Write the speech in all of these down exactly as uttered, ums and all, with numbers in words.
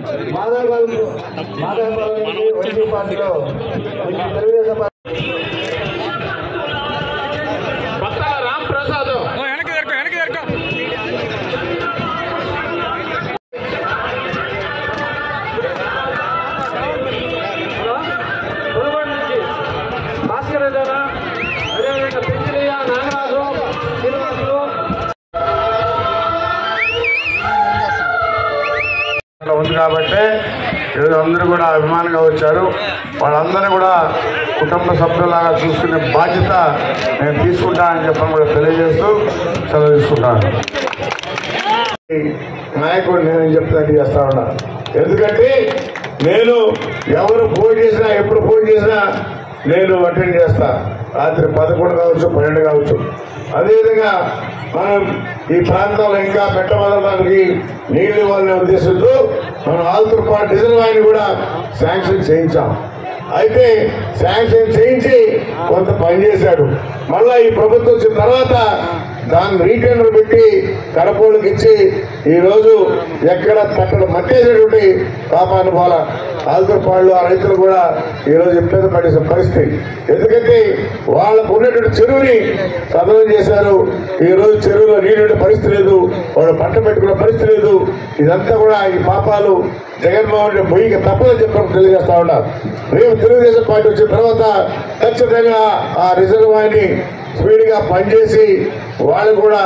మాధవపాలెం మాధవపాలెం YCP పార్టీలో తెలుగుదేశం రాంప్రసాద్ ఉంది కాబట్టి ఈరోజు అందరూ కూడా అభిమానంగా వచ్చారు. వాళ్ళందరూ కూడా కుటుంబ సభ్యులాగా చూసుకునే బాధ్యత నేను తీసుకుంటానని చెప్పని కూడా తెలియజేస్తూ సెలవు తీసుకుంటాను. నాయకుడు నేనేం చెప్తాను చేస్తా ఉన్నా. ఎందుకంటే నేను ఎవరు ఫోన్ చేసినా ఎప్పుడు ఫోన్ చేసినా నేను అటెండ్ చేస్తా. రాత్రి పదకొండు కావచ్చు, పన్నెండు కావచ్చు. అదేవిధంగా మనం ఈ ప్రాంతంలో ఇంకా పెట్టబడడానికి నీళ్లు ఇవ్వాలనే ఉద్దేశంతో మనం ఆల్తూర్పాటు రిజర్వాయర్ని కూడా శాంక్షన్ చేయించాం. అయితే శాంక్షన్ చేయించి కొంత పనిచేశాడు. మళ్ళా ఈ ప్రభుత్వం వచ్చిన తర్వాత దాన్ని రీటెండర్ పెట్టి కడపూళ్ళకి ఇచ్చి ఈరోజు ఎక్కడ తక్కడ మట్టేసేటువంటి పాపాను పోల ఆల్తూర్పాడులో ఆ రైతులు కూడా ఈరోజు ఇబ్బంది పడే పరిస్థితి. ఎందుకంటే వాళ్ళకు ఉన్నటువంటి చెరువుని సదనం చేశారు. ఈరోజు చెరువులో నీళ్ళు పరిస్థితి లేదు, వాళ్ళు పంట పెట్టుకునే పరిస్థితి లేదు. ఇదంతా కూడా ఈ పాపాలు జగన్మోహన్ రెడ్డి మొయ్యికి తప్పదని చెప్పడం తెలియజేస్తా ఉన్నారు. రేపు తెలుగుదేశం పార్టీ వచ్చిన తర్వాత ఖచ్చితంగా ఆ రిజర్వాయర్ని స్పీడ్గా పనిచేసి వాళ్ళు కూడా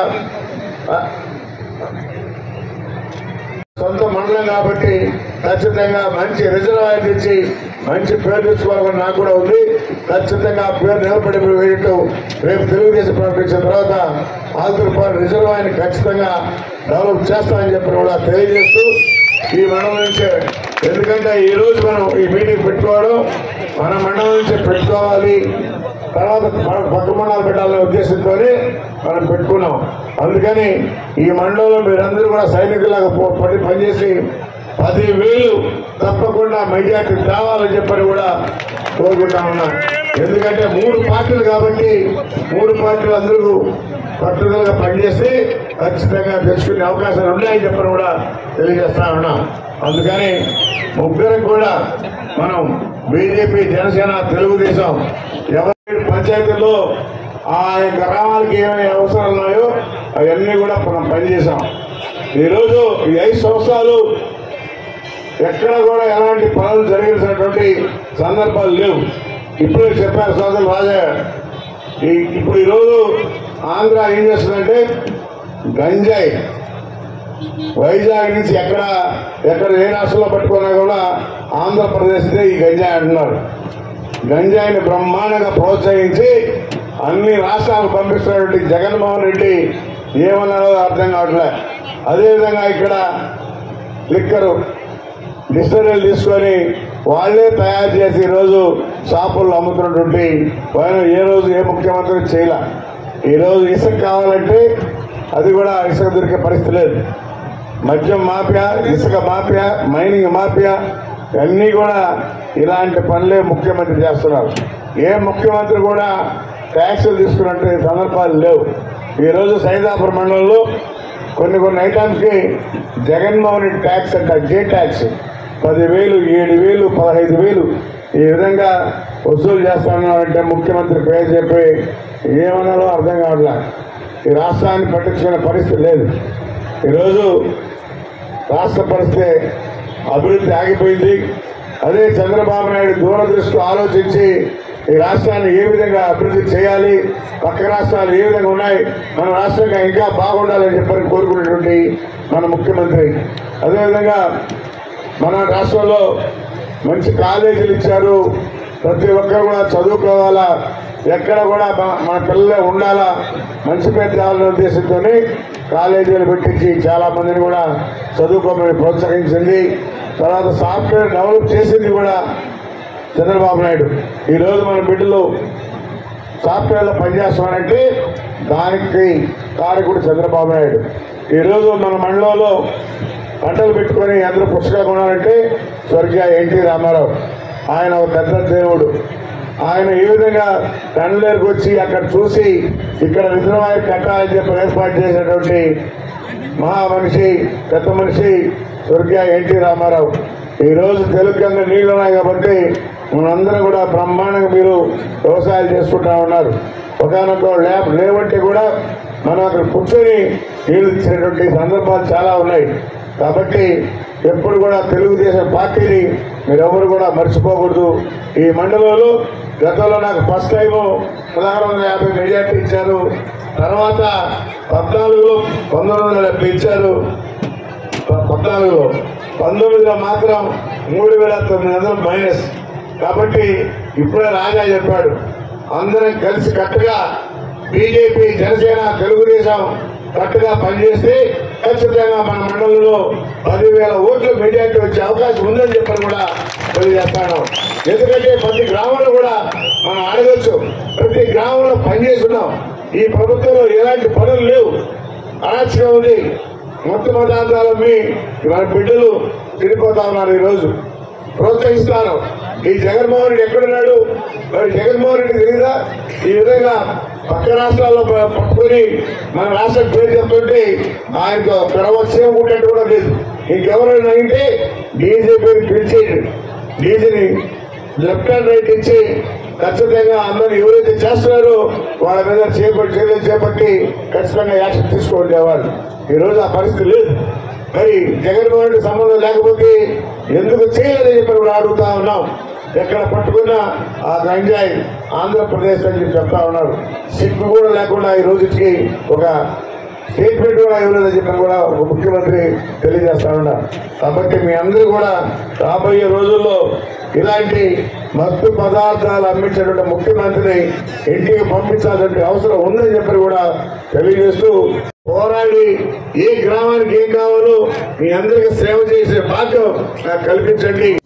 సొంత మండలం కాబట్టి ఖచ్చితంగా మంచి రిజర్వాయర్ తెచ్చి మంచి పేరు తెచ్చుకోవాలని నాకు కూడా ఉంది. ఖచ్చితంగా ఆ పేరు నిలబడి వేయటం రేపు తెలుగుదేశం ప్రకటించిన తర్వాత ఆల్తూర్పాడు రిజర్వాయర్ని ఖచ్చితంగా డెవలప్ చేస్తామని చెప్పి కూడా తెలియజేస్తూ ఈ మండలం నుంచే, ఎందుకంటే ఈ రోజు మనం ఈ మీటింగ్ పెట్టుకోవడం మన మండలం నుంచే పెట్టుకోవాలి, తర్వాత పక్క మండలాలు పెట్టాలనే ఉద్దేశంతోనే మనం పెట్టుకున్నాం. అందుకని ఈ మండలంలో మీరందరూ కూడా సైనికులాగా పడి పనిచేసి పదివేలు తప్పకుండా మెజార్టీ తేవాలని చెప్పని కూడా కోరుకుంటా ఉన్నాం. ఎందుకంటే మూడు పార్టీలు కాబట్టి మూడు పార్టీలు అందరూ పట్టుదలగా పనిచేస్తే ఖచ్చితంగా తెచ్చుకునే అవకాశాలు ఉన్నాయని చెప్పని కూడా తెలియజేస్తా ఉన్నాం. అందుకని ముగ్గురం కూడా మనం బీజేపీ, జనసేన, తెలుగుదేశం ఎవరి పంచాయతీల్లో ఆ గ్రామాలకి ఏమేమి అవసరాలు ఉన్నాయో అవన్నీ కూడా మనం పనిచేసాం. ఈరోజు ఈ ఐదు సంవత్సరాలు ఎక్కడ కూడా ఎలాంటి పనులు జరిగినటువంటి సందర్భాలు లేవు. ఇప్పుడే చెప్పారు సోదరు రాజా. ఈ ఇప్పుడు ఈరోజు ఆంధ్ర ఏం చేస్తుందంటే గంజాయి వైజాగ్ నుంచి ఎక్కడ ఎక్కడ ఏ రాష్ట్రంలో పట్టుకున్నా కూడా ఆంధ్రప్రదేశ్దే ఈ గంజాయి అంటున్నారు. గంజాయిని బ్రహ్మాండంగా ప్రోత్సహించి అన్ని రాష్ట్రాలకు పంపిస్తున్నటువంటి జగన్మోహన్ రెడ్డి ఏమన్నారో అర్థం కావట్లే. అదేవిధంగా ఇక్కడ లిక్కరు డిస్టరీలు తీసుకొని వాళ్ళే తయారు చేసి ఈరోజు షాపుల్లో అమ్ముతున్నటువంటి పైన ఏ రోజు ఏ ముఖ్యమంత్రి చేయలే. ఈరోజు ఇసుక కావాలంటే అది కూడా ఇసుక దొరికే పరిస్థితి లేదు. మద్యం మాఫియా, ఇసుక మాఫియా, మైనింగ్ మాఫియా అన్నీ కూడా ఇలాంటి పనులే ముఖ్యమంత్రి చేస్తున్నారు. ఏ ముఖ్యమంత్రి కూడా ట్యాక్సులు తీసుకున్నట్టు సందర్భాలు లేవు. ఈరోజు సైదాపురం మండలంలో కొన్ని కొన్ని ఐటమ్స్కి జగన్మోహన్ రెడ్డి ట్యాక్స్ అంట, జే ట్యాక్స్ పదివేలు, ఏడు వేలు, పదహైదు వేలు ఈ విధంగా వసూలు చేస్తున్నారంటే ముఖ్యమంత్రి పేరు చెప్పి ఏమన్నారో అర్థం కావట్లా. ఈ రాష్ట్రాన్ని పట్టించుకునే పరిస్థితి లేదు. ఈరోజు రాష్ట్ర పరిస్థితి అభివృద్ధి ఆగిపోయింది. అదే చంద్రబాబు నాయుడు దూరదృష్టి ఆలోచించి ఈ రాష్ట్రాన్ని ఏ విధంగా అభివృద్ధి చేయాలి, పక్క రాష్ట్రాలు ఏ విధంగా ఉన్నాయి, మన రాష్ట్రంగా ఇంకా బాగుండాలని చెప్పని కోరుకునేటువంటి మన ముఖ్యమంత్రి. అదేవిధంగా మన రాష్ట్రంలో మంచి కాలేజీలు ఇచ్చారు. ప్రతి ఒక్కరు కూడా చదువుకోవాలా, ఎక్కడ కూడా మన పిల్లలే ఉండాలా, మంచి పేరు తేవాలనే ఉద్దేశంతో కాలేజీలు పెట్టించి చాలా మందిని కూడా చదువుకోమని ప్రోత్సహించింది. తర్వాత సాఫ్ట్వేర్ డెవలప్ చేసింది కూడా చంద్రబాబు నాయుడు. ఈరోజు మన బిడ్డలు సాఫ్ట్వేర్లో పనిచేస్తామంటే దానికి కారకుడు చంద్రబాబు నాయుడు. ఈరోజు మన మండలంలో పంటలు పెట్టుకొని అందరూ పుస్తకాలు కొనాలంటే స్వర్గీయ ఎన్టీ రామారావు. ఆయన ఒక పెద్ద దేవుడు. ఆయన ఈ విధంగా తండ్రులకు వచ్చి అక్కడ చూసి ఇక్కడ రిజర్వాయర్ కట్టాలని చెప్పి ఏర్పాటు చేసినటువంటి మహా మనిషి పెద్ద మనిషి స్వర్గీయ ఎన్టీ రామారావు. ఈరోజు తెలుగుగా నీళ్లు ఉన్నాయి కాబట్టి మనందరం కూడా బ్రహ్మాండంగా మీరు వ్యవసాయాలు చేసుకుంటా ఉన్నారు. ఒకనొక ల్యాబ్ లేవంటే కూడా మనం అక్కడ కూర్చొని నీళ్లు ఇచ్చినటువంటి సందర్భాలు చాలా ఉన్నాయి. కాబట్టి ఎప్పుడు కూడా తెలుగుదేశం పార్టీని మీరెవరు కూడా మర్చిపోకూడదు. ఈ మండలంలో గతంలో నాకు ఫస్ట్ టైము పదహారు వందల యాభై మెజార్టీ ఇచ్చారు. తర్వాత పద్నాలుగులో పంతొమ్మిది వందల డెబ్బై ఇచ్చారు. పద్నాలుగులో పంతొమ్మిదిలో మాత్రం మూడు వేల తొమ్మిది వందలు మైనస్. కాబట్టి ఇప్పుడే రాజా చెప్పాడు, అందరం కలిసి కట్టుగా బీజేపీ జనసేన తెలుగుదేశం కట్టుగా పనిచేస్తే ఖచ్చితంగా మన మండలంలో పదివేల ఓట్లు మెజార్టీ వచ్చే అవకాశం ఉందని చెప్పని కూడా తెలియజేస్తాను. ఎందుకంటే ప్రతి గ్రామంలో కూడా మనం అడగచ్చు, ప్రతి గ్రామంలో పనిచేస్తున్నాం. ఈ ప్రభుత్వంలో ఎలాంటి పనులు లేవు, అరాచకం ఉంది. మొత్తం పదార్థాలమ్మి మన బిడ్డలు తిరిగిపోతా ఉన్నారు. ఈరోజు ప్రోత్సహిస్తారు. ఈ జగన్మోహన్ రెడ్డి ఎక్కడున్నాడు? మరి జగన్మోహన్ రెడ్డి తెలియదా? ఈ విధంగా పక్క రాష్ట్రాల్లో పట్టుకొని మన రాష్ట్రం పేరు చెప్తుంటే ఆయనకు ప్రవచ్యం ఉండేట్టు కూడా లేదు. ఇంకెవరైనా అయితే డీజీ పేరు పిలిచి డీజీని లెఫ్ట్ హ్యాండ్ రైట్ ఇచ్చి ఖచ్చితంగా అందరూ ఎవరైతే చేస్తున్నారో వాళ్ళ మీద చేపట్టి చర్యలు చేపట్టి ఖచ్చితంగా యాక్షన్ తీసుకుంటేవాళ్ళు. ఈరోజు ఆ పరిస్థితి లేదు. మరి జగన్మోహన్ రెడ్డి సంబంధం లేకపోతే ఎందుకు చేయలేదని చెప్పి కూడా అడుగుతా ఉన్నాం. ఎక్కడ పట్టుకున్నా ఆ గంజాయి ఆంధ్రప్రదేశ్ అని చెప్పి చెప్తా ఉన్నారు. సిగ్గు కూడా లేకుండా ఈ రోజుకి ఒక స్టేట్మెంట్ కూడా ఇవ్వలేదని చెప్పి కూడా ఒక ముఖ్యమంత్రి తెలియజేస్తా ఉన్నారు. కాబట్టి మీ అందరూ కూడా రాబోయే రోజుల్లో ఇలాంటి మత్తు పదార్థాలు అమ్మించేటువంటి ముఖ్యమంత్రిని ఇంటికి పంపించాల్సిన అవసరం ఉందని చెప్పి కూడా తెలియజేస్తూ పోరాడి ఏ గ్రామానికి ఏం కావాలో మీ అందరికీ సేవ చేసే భాగ్యం నాకు కల్పించండి.